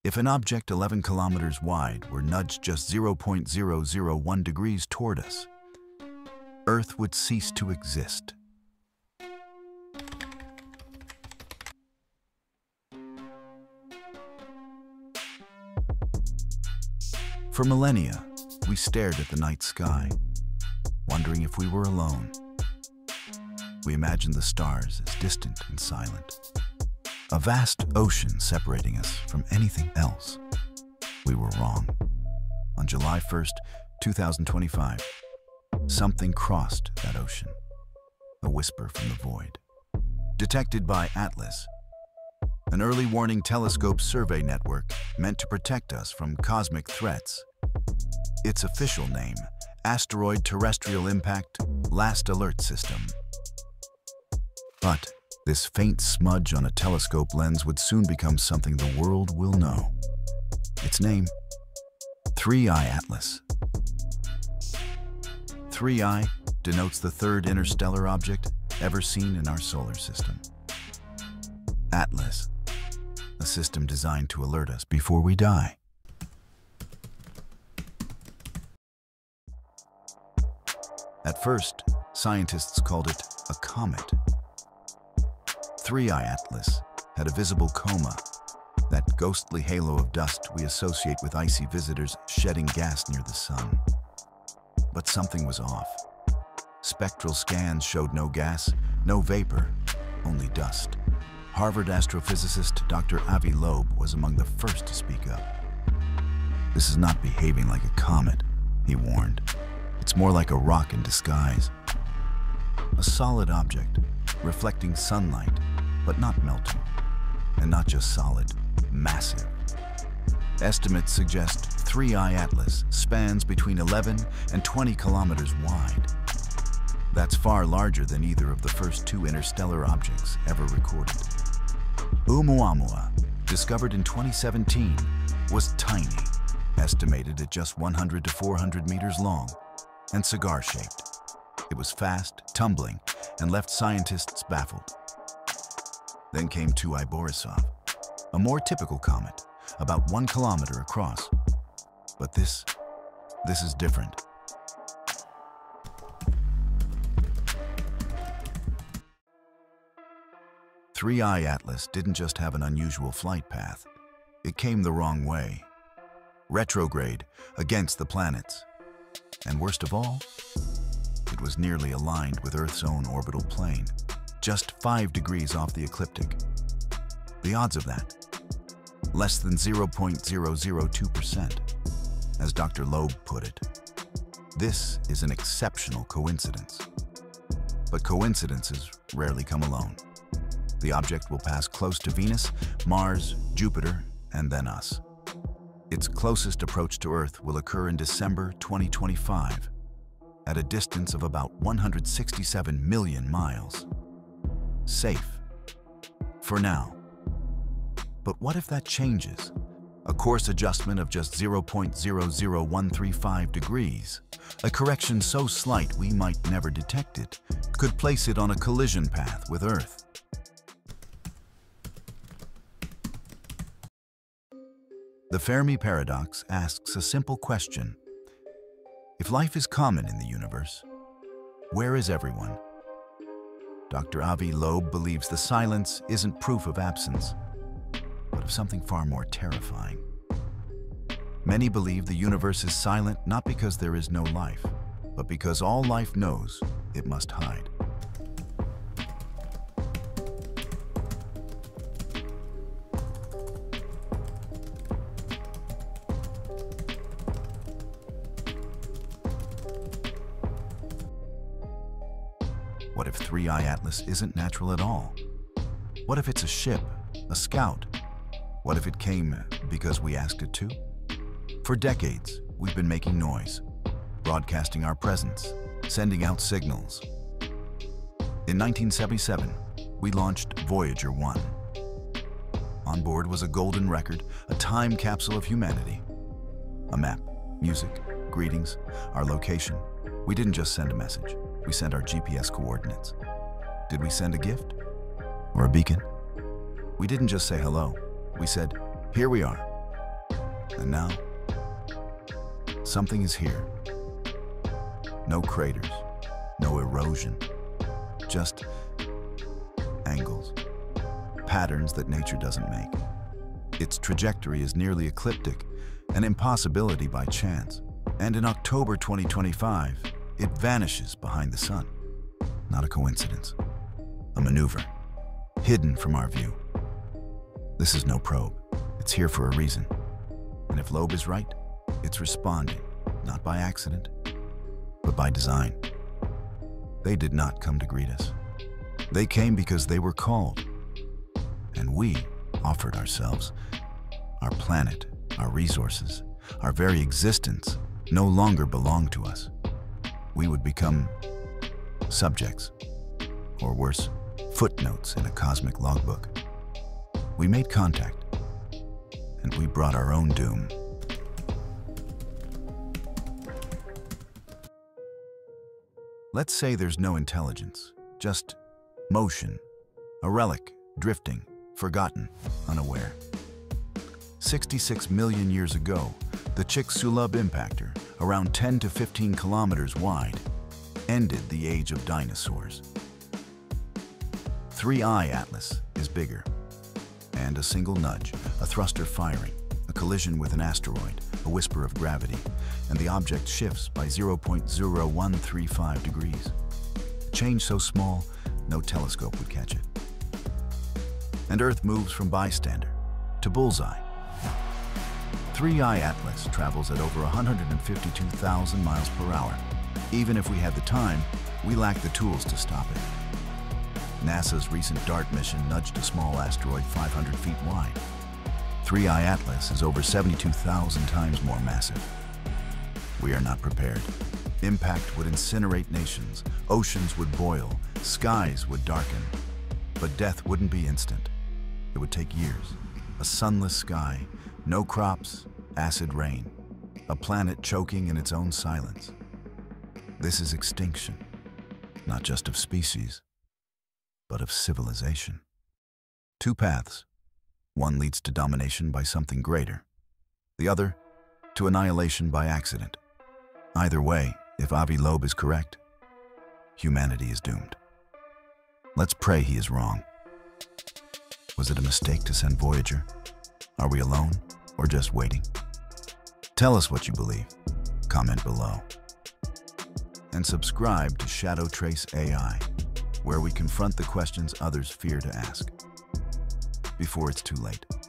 If an object 11 kilometers wide were nudged just 0.001 degrees toward us, Earth would cease to exist. For millennia, we stared at the night sky, wondering if we were alone. We imagined the stars as distant and silent, a vast ocean separating us from anything else. We were wrong. On July 1st, 2025, something crossed that ocean, a whisper from the void. Detected by Atlas, an early warning telescope survey network meant to protect us from cosmic threats. Its official name, Asteroid Terrestrial Impact Last Alert System. But this faint smudge on a telescope lens would soon become something the world will know. Its name, 3I Atlas. 3I denotes the third interstellar object ever seen in our solar system. Atlas, a system designed to alert us before we die. At first, scientists called it a comet. 3I Atlas had a visible coma, that ghostly halo of dust we associate with icy visitors shedding gas near the sun. But something was off. Spectral scans showed no gas, no vapor, only dust. Harvard astrophysicist Dr. Avi Loeb was among the first to speak up. "This is not behaving like a comet," he warned. "It's more like a rock in disguise. A solid object, reflecting sunlight, but not melting. And not just solid, massive." Estimates suggest 3I Atlas spans between 11 and 20 kilometers wide. That's far larger than either of the first two interstellar objects ever recorded. Oumuamua, discovered in 2017, was tiny, estimated at just 100 to 400 meters long, and cigar-shaped. It was fast, tumbling, and left scientists baffled. Then came 2I Borisov, a more typical comet, about 1 kilometer across. But this is different. Three I Atlas didn't just have an unusual flight path. It came the wrong way. Retrograde, against the planets. And worst of all, it was nearly aligned with Earth's own orbital plane, just 5 degrees off the ecliptic. The odds of that? Less than 0.002%, as Dr. Loeb put it. This is an exceptional coincidence. But coincidences rarely come alone. The object will pass close to Venus, Mars, Jupiter, and then us. Its closest approach to Earth will occur in December 2025, at a distance of about 167 million miles. Safe. For now. But what if that changes? A course adjustment of just 0.00135 degrees, a correction so slight we might never detect it, could place it on a collision path with Earth. The Fermi Paradox asks a simple question. If life is common in the universe, where is everyone? Dr. Avi Loeb believes the silence isn't proof of absence, but of something far more terrifying. Many believe the universe is silent not because there is no life, but because all life knows it must hide. What if 3I Atlas isn't natural at all? What if it's a ship, a scout? What if it came because we asked it to? For decades, we've been making noise, broadcasting our presence, sending out signals. In 1977, we launched Voyager 1. On board was a golden record, a time capsule of humanity. A map, music, greetings, our location. We didn't just send a message. We sent our GPS coordinates. Did we send a gift? Or a beacon? We didn't just say hello. We said, "Here we are. And now, something is here. No craters, no erosion, just angles, patterns that nature doesn't make. Its trajectory is nearly ecliptic, an impossibility by chance. And in October 2025, it vanishes behind the sun. Not a coincidence, a maneuver, hidden from our view. This is no probe. It's here for a reason. And if Loeb is right, it's responding, not by accident, but by design. They did not come to greet us. They came because they were called. And we offered ourselves. Our planet, our resources, our very existence no longer belonged to us. We would become subjects, or worse, footnotes in a cosmic logbook. We made contact, and we brought our own doom. Let's say there's no intelligence, just motion, a relic, drifting, forgotten, unaware. 66 million years ago, the Chicxulub impactor, around 10 to 15 kilometers wide, ended the age of dinosaurs. 3I Atlas is bigger, and a single nudge, a thruster firing, a collision with an asteroid, a whisper of gravity, and the object shifts by 0.0135 degrees. A change so small, no telescope would catch it. And Earth moves from bystander to bullseye. 3I Atlas travels at over 152,000 miles per hour. Even if we had the time, we lack the tools to stop it. NASA's recent DART mission nudged a small asteroid 500 feet wide. 3I Atlas is over 72,000 times more massive. We are not prepared. Impact would incinerate nations, oceans would boil, skies would darken. But death wouldn't be instant. It would take years. A sunless sky, no crops, acid rain, a planet choking in its own silence. This is extinction, not just of species, but of civilization. Two paths. One leads to domination by something greater. The other, to annihilation by accident. Either way, if Avi Loeb is correct, humanity is doomed. Let's pray he is wrong. Was it a mistake to send Voyager? Are we alone, or just waiting? Tell us what you believe. Comment below. And subscribe to Shadow Trace AI, where we confront the questions others fear to ask, before it's too late.